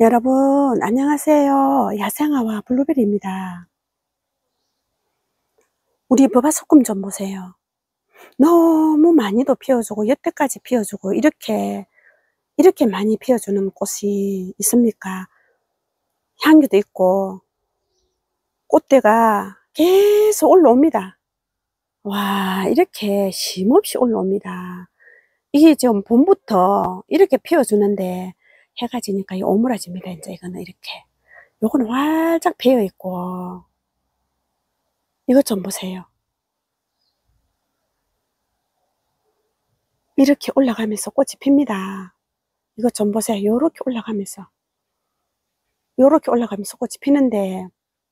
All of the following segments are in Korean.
여러분 안녕하세요. 야생아와 블루베리입니다. 우리 버바소금 좀 보세요. 너무 많이도 피워주고 여태까지 피워주고 이렇게 많이 피워주는 꽃이 있습니까? 향기도 있고 꽃대가 계속 올라옵니다. 와, 이렇게 쉼없이 올라옵니다. 이게 지금 봄부터 이렇게 피워주는데 해가 지니까 오므라집니다. 이제 이거는 이렇게, 요거는 활짝 배어 있고, 이것 좀 보세요. 이렇게 올라가면서 꽃이 핍니다. 이것 좀 보세요. 요렇게 올라가면서 꽃이 피는데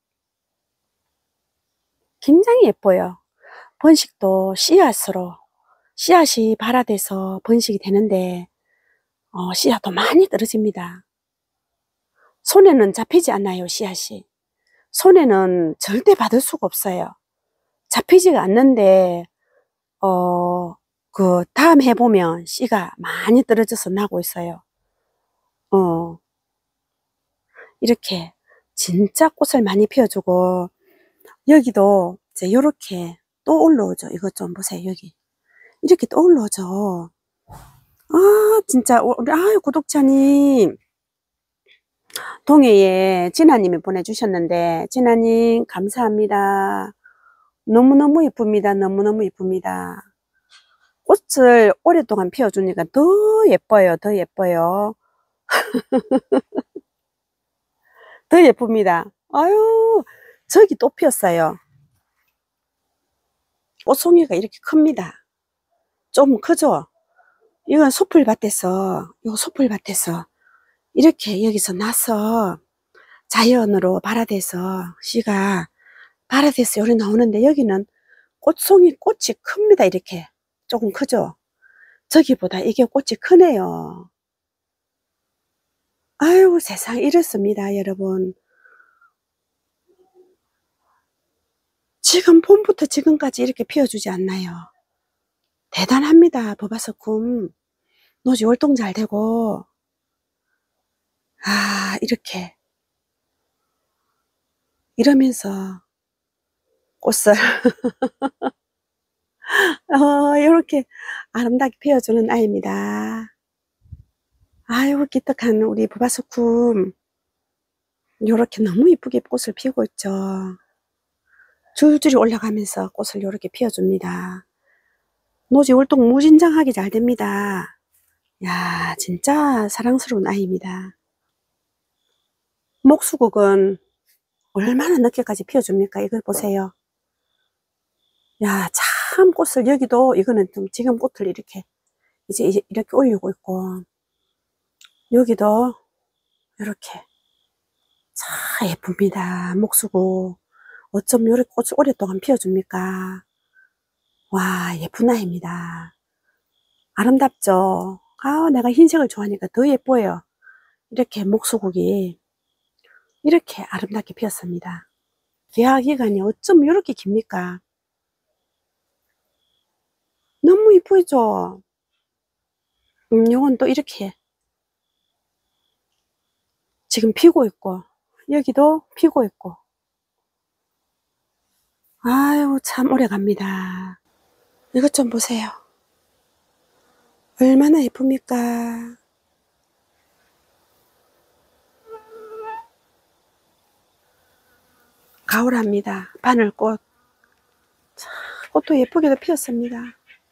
굉장히 예뻐요. 번식도 씨앗이 발화돼서 번식이 되는데 씨앗도 많이 떨어집니다. 손에는 잡히지 않아요. 씨앗이 손에는 절대 받을 수가 없어요. 잡히지가 않는데 그 다음 해 보면 씨가 많이 떨어져서 나고 있어요. 이렇게 진짜 꽃을 많이 피워주고, 여기도 이제 요렇게 또 올라오죠. 이것 좀 보세요. 여기 이렇게 또 올라오죠. 아, 진짜 우리 구독자님, 동해에 진아님이 보내주셨는데, 진아님 감사합니다. 너무너무 예쁩니다. 너무너무 예쁩니다. 꽃을 오랫동안 피워주니까 더 예뻐요. 더 예뻐요. 더 예쁩니다. 아유, 저기 또 피었어요. 꽃송이가 이렇게 큽니다. 좀 크죠? 이건 소풀밭에서, 이렇게 여기서 나서 자연으로 발화돼서 씨가 발화돼서 요리 나오는데, 여기는 꽃이 큽니다. 이렇게 조금 크죠? 저기보다 이게 꽃이 크네요. 아유, 세상 이렇습니다. 여러분, 지금 봄부터 지금까지 이렇게 피워주지 않나요? 대단합니다. 버바소금 노지 월동 잘 되고, 아, 이렇게 이러면서 꽃을 이렇게 아름답게 피워주는 아이입니다. 아유, 기특한 우리 버바소금, 요렇게 너무 이쁘게 꽃을 피우고 있죠. 줄줄이 올라가면서 꽃을 요렇게 피워줍니다. 노지 월동 무진장하게 잘 됩니다. 야, 진짜 사랑스러운 아이입니다. 목수국은 얼마나 늦게까지 피워줍니까? 이걸 보세요. 야, 참 꽃을, 여기도 이거는 좀 지금 꽃을 이렇게 이제 이렇게 올리고 있고, 여기도 이렇게 참 예쁩니다. 목수국 어쩜 이렇게 꽃을 오랫동안 피워줍니까? 와, 예쁜 아이입니다. 아름답죠? 아, 내가 흰색을 좋아하니까 더 예뻐요. 이렇게 목수국이 이렇게 아름답게 피었습니다. 개화 기간이 어쩜 이렇게 깁니까? 너무 이쁘죠? 요건 또 이렇게 지금 피고 있고, 여기도 피고 있고, 아유, 참 오래 갑니다. 이것 좀 보세요. 얼마나 예쁩니까? 가을합니다. 바늘꽃. 참, 꽃도 예쁘게도 피었습니다.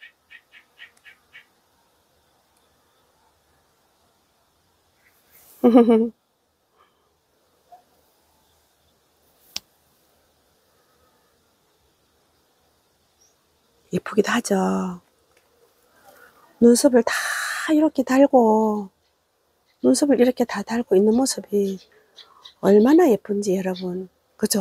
예쁘기도 하죠. 눈썹을 다 이렇게 달고, 눈썹을 이렇게 다 달고 있는 모습이 얼마나 예쁜지 여러분, 그죠?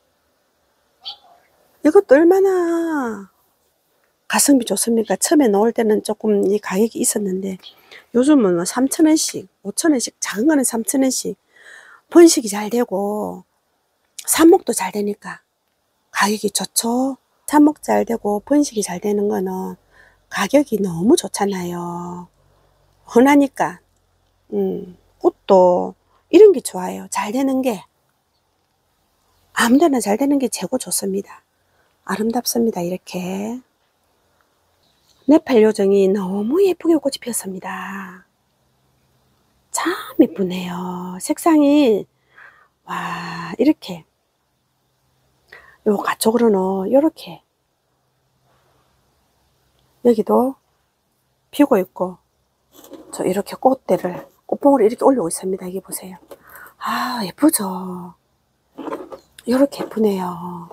이것도 얼마나 가성비 좋습니까? 처음에 넣을 때는 조금 이 가격이 있었는데, 요즘은 3,000원씩 5,000원씩, 작은 거는 3,000원씩, 번식이 잘 되고 삽목도 잘 되니까 가격이 좋죠. 삽목 잘 되고 번식이 잘 되는 거는 가격이 너무 좋잖아요. 흔하니까. 꽃도 이런 게 좋아요. 잘 되는 게. 아무데나 잘 되는 게 최고 좋습니다. 아름답습니다. 이렇게. 네팔 요정이 너무 예쁘게 꽃이 피었습니다. 참 예쁘네요. 색상이, 와, 이렇게. 요 가쪽으로는 요렇게. 여기도 피고 있고, 저 이렇게 꽃대를, 꽃봉을 이렇게 올리고 있습니다. 여기 보세요. 아, 예쁘죠? 요렇게 예쁘네요.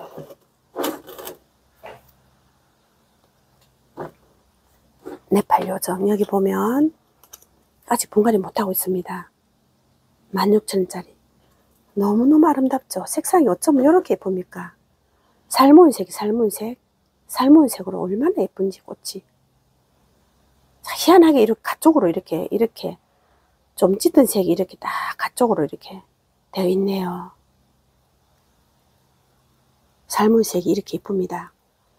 네팔 요정. 여기 보면, 아직 분갈이 못하고 있습니다. 16,000원짜리. 너무너무 아름답죠? 색상이 어쩌면 이렇게 예쁩니까? 살모은색이 살모은색. 살모은색으로 얼마나 예쁜지 꽃이. 희한하게 이렇게 가쪽으로 이렇게 좀 짙은 색이 이렇게 딱 가쪽으로 이렇게 되어 있네요. 살모은색이 이렇게 예쁩니다.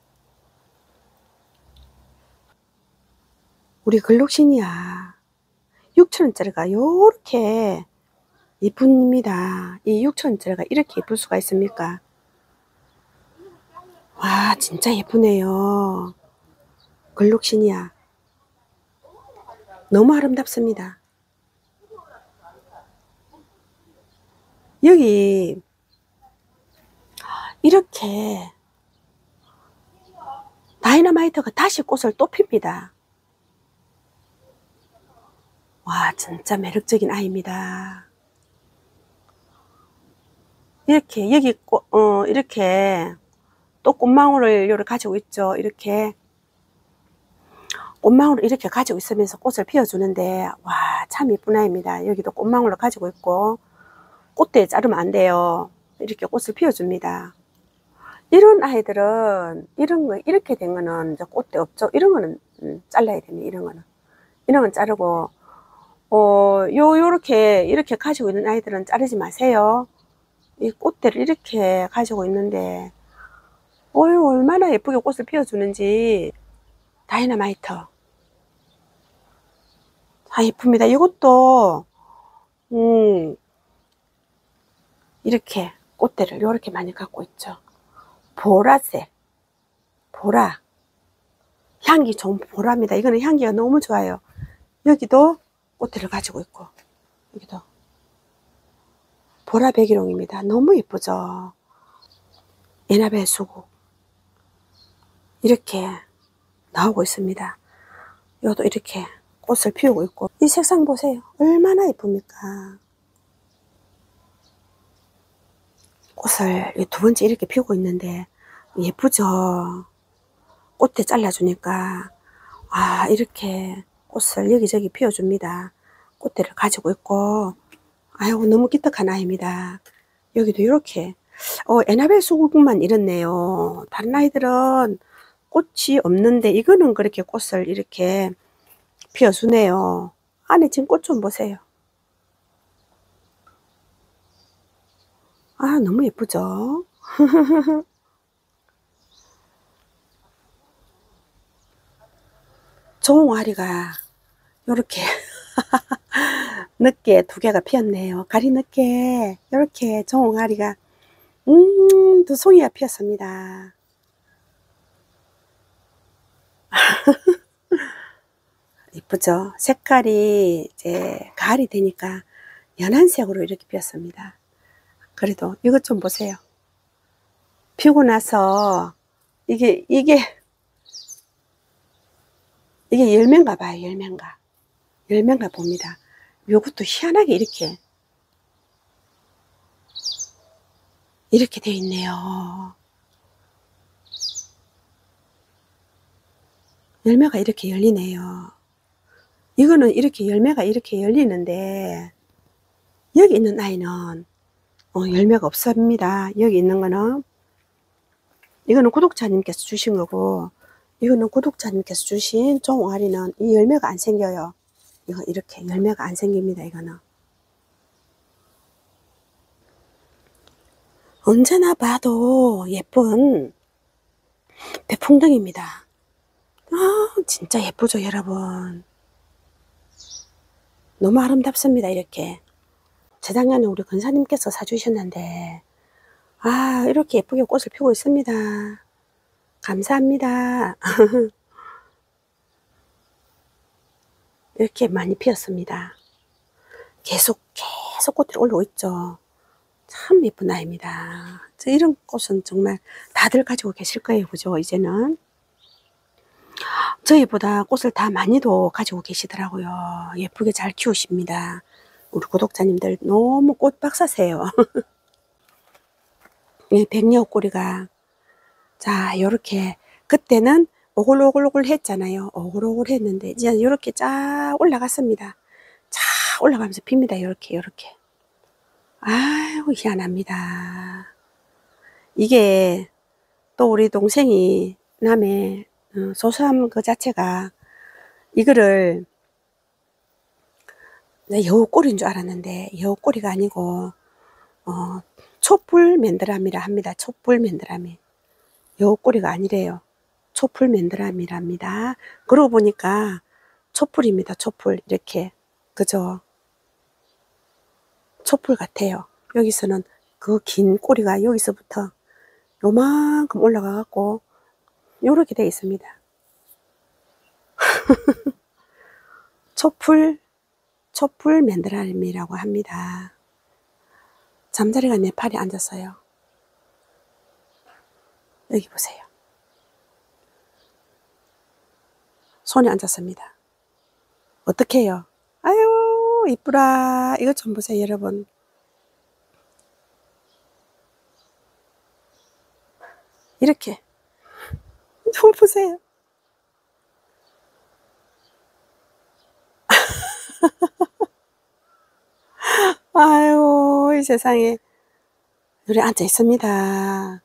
우리 글록시니아 6,000원짜리가 요렇게 예쁩니다. 이 6,000원짜리가 이렇게 예쁠 수가 있습니까? 와, 진짜 예쁘네요. 글록시니아. 너무 아름답습니다. 여기 이렇게 다이너마이트가 다시 꽃을 또 핍니다. 와, 진짜 매력적인 아이입니다. 이렇게 여기 이렇게 또 꽃망울을 요를 가지고 있죠. 이렇게 꽃망울을 이렇게 가지고 있으면서 꽃을 피워주는데, 와, 참 예쁜 아이입니다. 여기도 꽃망울을 가지고 있고, 꽃대 자르면 안 돼요. 이렇게 꽃을 피워줍니다. 이런 아이들은 이런 거 이렇게 된 거는 이제 꽃대 없죠. 이런 거는 잘라야 됩니다. 이런 건 자르고, 요렇게 이렇게 가지고 있는 아이들은 자르지 마세요. 이 꽃대를 이렇게 가지고 있는데, 얼마나 예쁘게 꽃을 피워주는지. 다이너마이트. 아, 예쁩니다. 이것도 이렇게 꽃대를 이렇게 많이 갖고 있죠. 보라색, 보라. 향기 좋은 보라입니다. 이거는 향기가 너무 좋아요. 여기도 꽃대를 가지고 있고, 여기도 보라 백일홍입니다. 너무 예쁘죠. 에나벨 수국 이렇게 나오고 있습니다. 이것도 이렇게 꽃을 피우고 있고, 이 색상 보세요. 얼마나 예쁩니까? 꽃을 두 번째 이렇게 피우고 있는데 예쁘죠? 꽃대 잘라주니까, 아, 이렇게 꽃을 여기저기 피워줍니다. 꽃대를 가지고 있고, 아유, 너무 기특한 아이입니다. 여기도 이렇게 에나벨 수국만 이렇네요. 다른 아이들은 꽃이 없는데 이거는 그렇게 꽃을 이렇게 피워주네요. 안에 지금 꽃 좀 보세요. 아, 너무 예쁘죠? 종아리가 요렇게 늦게 두 개가 피었네요. 가리 늦게 이렇게 종아리가 두 송이가 피었습니다. 이쁘죠? 색깔이 이제 가을이 되니까 연한색으로 이렇게 피었습니다. 그래도 이것 좀 보세요. 피고 나서 이게 열매인가 봐요. 열매인가 봅니다. 요것도 희한하게 이렇게 되어 있네요. 열매가 이렇게 열리네요. 이거는 이렇게 열매가 이렇게 열리는데, 여기 있는 아이는 열매가 없습니다. 여기 있는 거는, 이거는 구독자님께서 주신 거고, 이거는 구독자님께서 주신 종아리는 이 열매가 안 생겨요. 이거 이렇게 열매가 안 생깁니다. 이거는 언제나 봐도 예쁜 대풍등입니다. 아, 진짜 예쁘죠, 여러분? 너무 아름답습니다. 이렇게 재작년에 우리 근사님께서 사주셨는데, 아, 이렇게 예쁘게 꽃을 피우고 있습니다. 감사합니다. 이렇게 많이 피었습니다. 계속 꽃들이 올라오고 있죠. 참 예쁜 아이입니다. 이런 꽃은 정말 다들 가지고 계실 거예요. 그죠? 이제는. 저희보다 꽃을 다 많이도 가지고 계시더라고요. 예쁘게 잘 키우십니다. 우리 구독자님들 너무 꽃 박사세요. 이 백려꽃꼬리가, 자, 요렇게, 그때는 오글오글 했잖아요. 오글오글 했는데, 이제 요렇게 쫙 올라갔습니다. 쫙 올라가면서 핍니다. 요렇게. 아이고, 희한합니다. 이게, 또 우리 동생이, 남의, 소소함 그 자체가, 이거를, 여우꼬리인 줄 알았는데, 여우꼬리가 아니고, 촛불 맨드라미라 합니다. 촛불 맨드라미. 여우꼬리가 아니래요. 촛불 맨드라미랍니다. 그러고 보니까 촛불입니다. 촛불. 이렇게. 그죠? 촛불 같아요. 여기서는 그 긴 꼬리가 여기서부터 요만큼 올라가 갖고 요렇게 되어 있습니다. 촛불 맨드라미라고 합니다. 잠자리가 내 팔에 앉았어요. 여기 보세요. 손에 앉았습니다. 어떻게 해요? 아유, 이쁘라. 이것 좀 보세요, 여러분. 이렇게. 좀 보세요. 아유, 이 세상에. 우리 앉아 있습니다.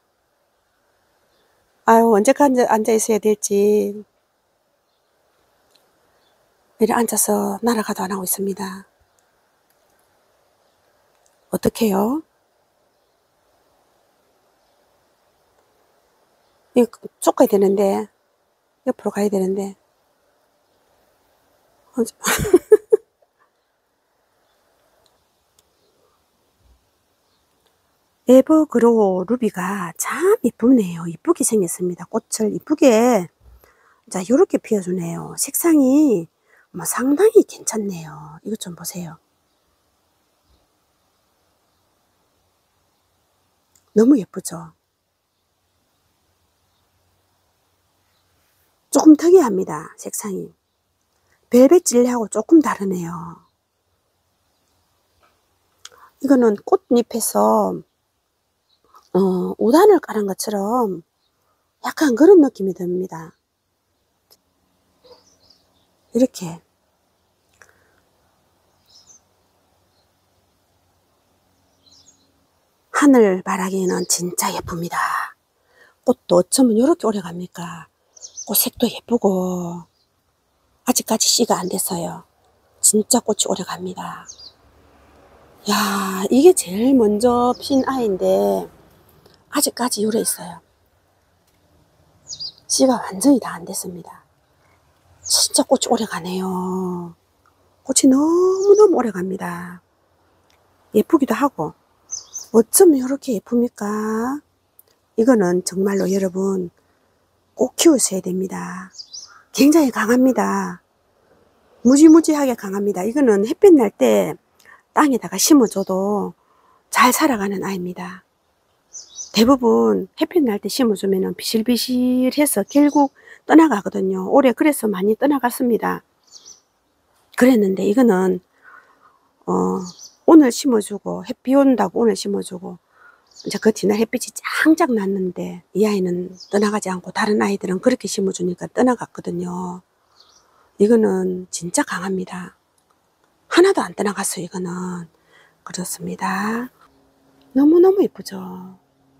아유, 언제까지 앉아 있어야 될지. 이리 앉아서 날아가도 안 하고 있습니다. 어떡해요? 이거 쭉 가야 되는데, 옆으로 가야 되는데. 에버그로우 루비가 참 이쁘네요. 이쁘게 생겼습니다. 꽃을 이쁘게, 자, 요렇게 피워주네요. 색상이 뭐 상당히 괜찮네요. 이것 좀 보세요. 너무 예쁘죠? 조금 특이합니다. 색상이. 벨벳 젤리하고 조금 다르네요. 이거는 꽃잎에서 우단을 깔은 것처럼 약간 그런 느낌이 듭니다. 이렇게. 하늘 바라기는 진짜 예쁩니다. 꽃도 어쩌면 이렇게 오래 갑니까? 꽃 색도 예쁘고 아직까지 씨가 안 됐어요. 진짜 꽃이 오래 갑니다. 야, 이게 제일 먼저 핀 아이인데 아직까지 요래 있어요. 씨가 완전히 다 안 됐습니다. 진짜 꽃이 오래 가네요. 꽃이 너무너무 오래 갑니다. 예쁘기도 하고. 어쩌면 이렇게 예쁩니까? 이거는 정말로 여러분 꼭 키우셔야 됩니다. 굉장히 강합니다. 무지무지하게 강합니다. 이거는 햇빛 날 때 땅에다가 심어줘도 잘 살아가는 아이입니다. 대부분 햇빛 날 때 심어주면 비실비실해서 결국 떠나가거든요. 올해 그래서 많이 떠나갔습니다. 그랬는데 이거는 오늘 심어주고 햇빛 온다고 오늘 심어주고 이제 그 뒤날 햇빛이 짱짱 났는데 이 아이는 떠나가지 않고 다른 아이들은 그렇게 심어주니까 떠나갔거든요. 이거는 진짜 강합니다. 하나도 안 떠나갔어요. 이거는. 그렇습니다. 너무너무 예쁘죠.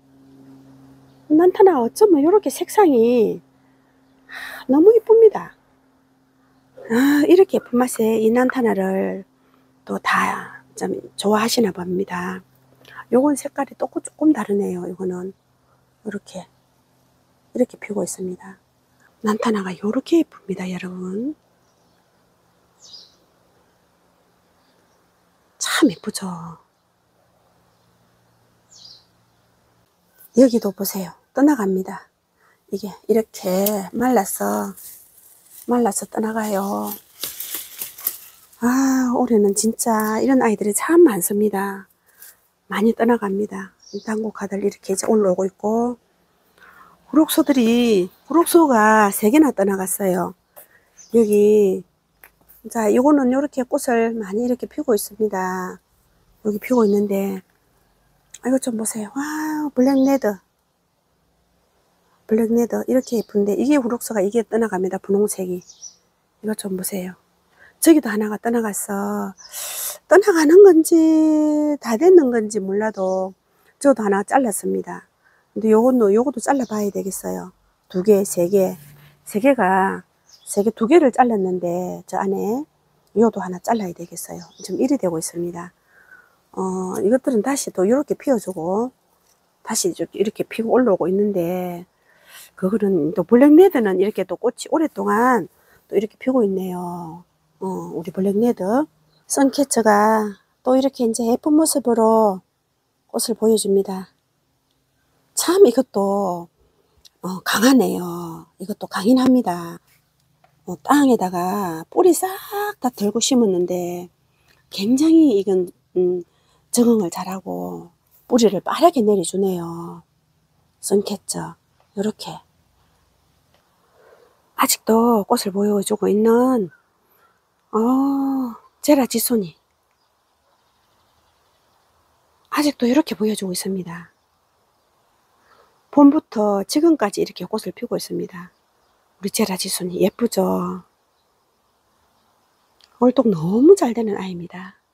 난타나 어쩌면 이렇게 색상이 너무 예쁩니다. 아, 이렇게 예쁜 맛에 이 난타나를 또 다 좀 좋아하시나 봅니다. 요건 색깔이 또 조금 다르네요. 이거는 이렇게 피고 있습니다. 난타나가 이렇게 예쁩니다, 여러분. 참 예쁘죠. 여기도 보세요. 떠나갑니다. 이게 이렇게 말라서 떠나가요. 아, 올해는 진짜 이런 아이들이 참 많습니다. 많이 떠나갑니다. 당국화들 이렇게 이제 올라오고 있고, 구록소가 3개나 떠나갔어요. 여기, 자, 요거는 요렇게 꽃을 많이 이렇게 피우고 있습니다. 여기 피우고 있는데, 이거 좀 보세요. 와, 블랙레드, 이렇게 예쁜데, 이게 구록소가 이게 떠나갑니다. 분홍색이. 이거 좀 보세요. 저기도 하나가 떠나갔어. 떠나가는 건지 다 됐는 건지 몰라도 저도 하나 잘랐습니다. 근데 요것도 잘라봐야 되겠어요. 2개, 3개, 2개를 잘랐는데 저 안에 요도 하나 잘라야 되겠어요. 지금 일이 되고 있습니다. 이것들은 다시 또 이렇게 피워주고 다시 이렇게 피고 올라오고 있는데, 그거는 또 블랙레드는 이렇게 또 꽃이 오랫동안 또 이렇게 피고 있네요. 우리 블랙레드 선캐쳐가 또 이렇게 이제 예쁜 모습으로 꽃을 보여줍니다. 참 이것도 강하네요. 이것도 강인합니다. 땅에다가 뿌리 싹 다 들고 심었는데 굉장히 이건 적응을 잘하고 뿌리를 빠르게 내려주네요. 선캐쳐 이렇게 아직도 꽃을 보여주고 있는 제라지손이 아직도 이렇게 보여주고 있습니다. 봄부터 지금까지 이렇게 꽃을 피우고 있습니다. 우리 제라지손이 예쁘죠? 월동 너무 잘 되는 아이입니다.